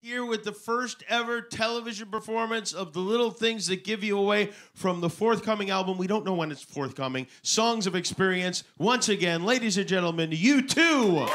Here with the first ever television performance of The Little Things That Give You Away from the forthcoming album. We don't know when it's forthcoming. Songs of Experience. Once again, ladies and gentlemen, U2.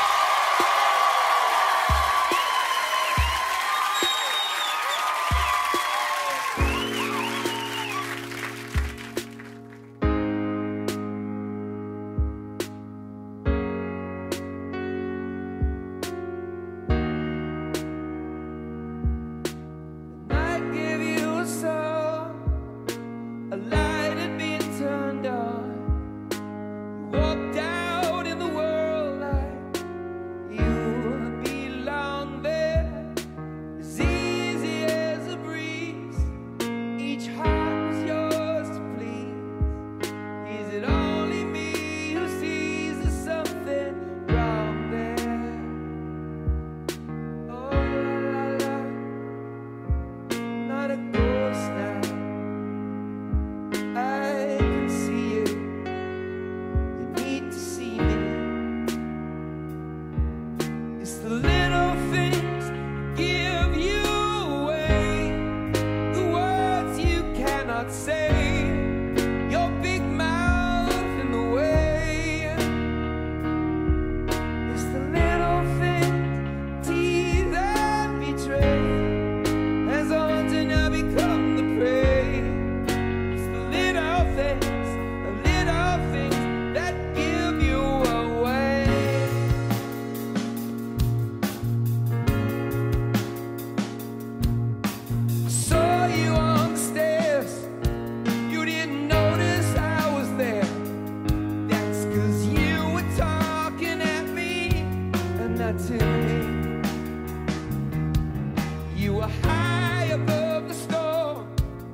You were high above the storm,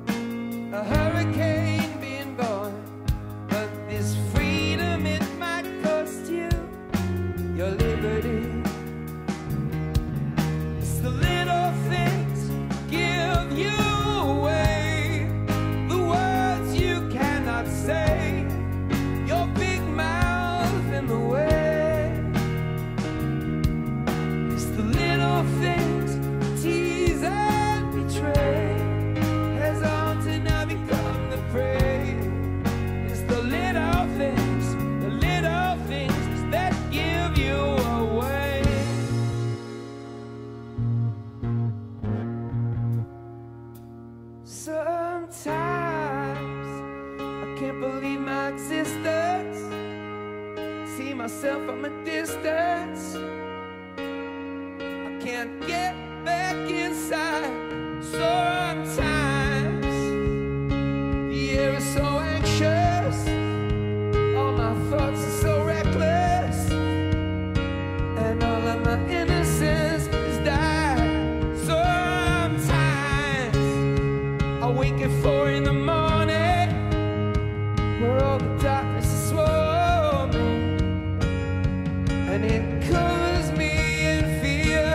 a hurricane being born. But this freedom, it might cost you your liberty. It's the little things give you away, the words you cannot say, your big mouth in the way. It's the little things tease and betray, has all to now become the prey. It's the little things that give you away. Sometimes I can't believe my existence, see myself from a distance. I can't get back inside. Sometimes the air is so anxious, all my thoughts are so reckless, and all of my innocence is died. Sometimes I wake at 4 in the morning, where all the darkness is swarming, and it covers me in fear.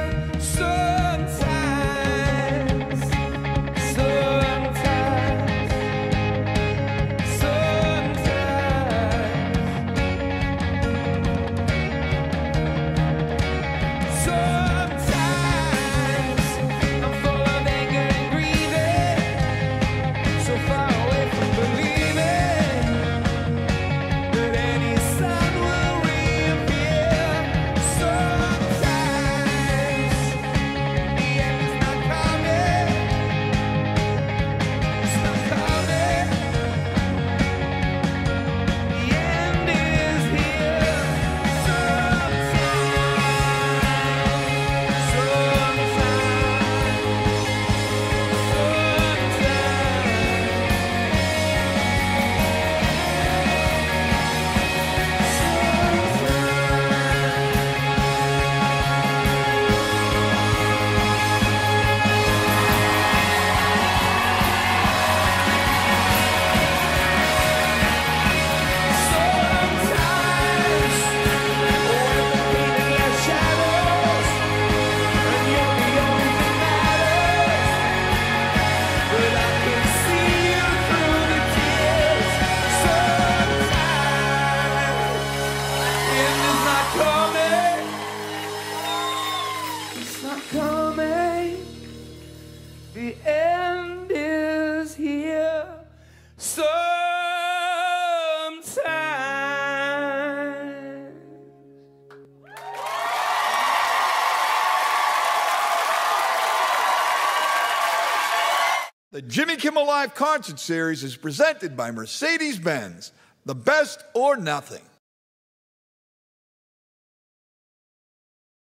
So the end is here sometime. The Jimmy Kimmel Live concert series is presented by Mercedes-Benz, the best or nothing.